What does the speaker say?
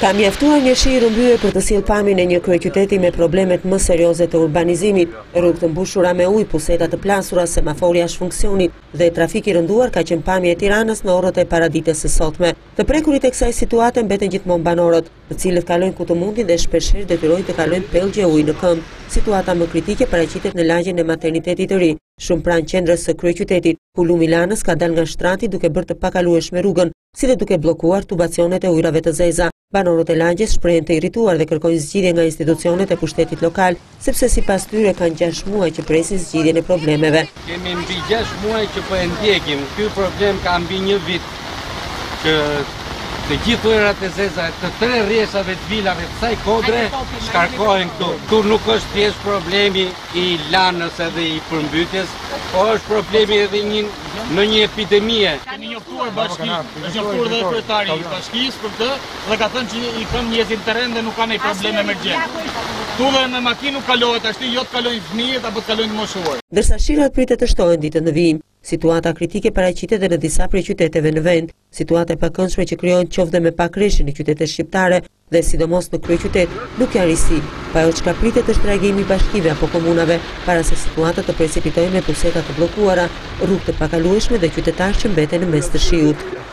Ka mjaftuar një shi rrëmbye për të sjellë pamjen e një kryeqyteti me problemet më serioze të urbanizimit, rrugë të mbushura me ujë, puseta të plasura, semafori jashtë funksionit dhe trafiki rënduar ka qenë pamja e Tiranës në orët e paradites së sotme. Të prekurit e kësaj situate mbeten gjithmonë banorët, të cilët kalojnë ku të mundin dhe shpeshherë detyrojnë të kalojnë pellgje ujë në këmbë. Situata më kritike paraqitet në lagjen e maternitetit të ri, shumë pranë qendrës së kryeqytetit, ku lumi Lanës ka dalë nga shtrati duke bërë të pakalueshme rrugën, si dhe duke bllokuar tubacionet e ujrave të zeza. Banorët e lagjes shprehen të irrituar dhe kërkojnë zgjidhje nga institucionet e pushtetit lokal, sepse sipas tyre kanë 6 muaj që presin zgjidhjen e problemeve. Kemi mbi 6 muaj që po e ndjekim. Ky problem ka mbi një vit që të gjithë ujërat e zeza të 3 rrjeshave të vilave të saj kodre shkarkohen këtu. Këtu nuk është thjesht problemi i lanës edhe i përmbytjes, po është problemi edhe në një epidemie. Kemi njoftuar bashkinë, është njoftuar dhe kryetari i bashkisë për këtë dhe ka thënë që i kanë mjetin terren dhe nuk kanë ai problem emergjent. Këtu dhe me makinë nuk kalohet, ashtu jo të kalojnë fëmijët apo të kalojnë të moshuar. Ndërsa shirat pritet të shtohen ditën në vijim, situata kritike paraqitet edhe në disa prej qyteteve në vend, situata e pakëndshme që krijohen qoftë me pak rreshin në qytetet shqiptare dhe sidomos në kryeqytet nuk janë risi, pa ajo çka pritet është reagimi i bashkive apo komunave para se situata të precipitojë me puseta të bllokuara, rrugë të pakalueshme dhe qytetarë që mbeten në mes të shiut.